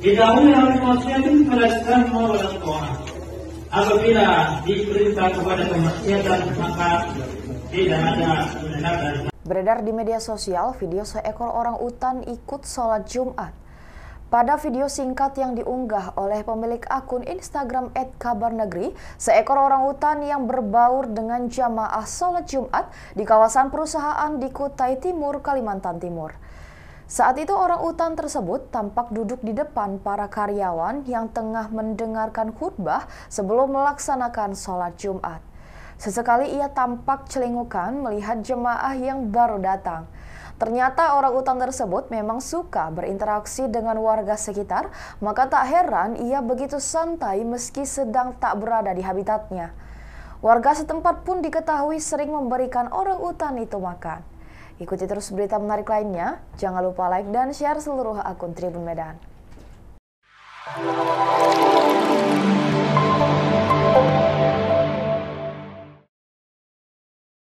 Didahului oleh manusia itu menjelaskan semua orang tua. Apabila diperintah kepada kemaksiatan maka tidak ada penindakan. Beredar di media sosial video seekor orang utan ikut sholat Jumat. Pada video singkat yang diunggah oleh pemilik akun Instagram @kabarnegri, seekor orang utan yang berbaur dengan jamaah sholat Jumat di kawasan perusahaan di Kutai Timur, Kalimantan Timur. Saat itu orang utan tersebut tampak duduk di depan para karyawan yang tengah mendengarkan khutbah sebelum melaksanakan sholat Jumat. Sesekali ia tampak celingukan melihat jemaah yang baru datang. Ternyata orang utan tersebut memang suka berinteraksi dengan warga sekitar, maka tak heran ia begitu santai meski sedang tak berada di habitatnya. Warga setempat pun diketahui sering memberikan orang utan itu makan. Ikuti terus berita menarik lainnya, jangan lupa like dan share seluruh akun Tribun Medan.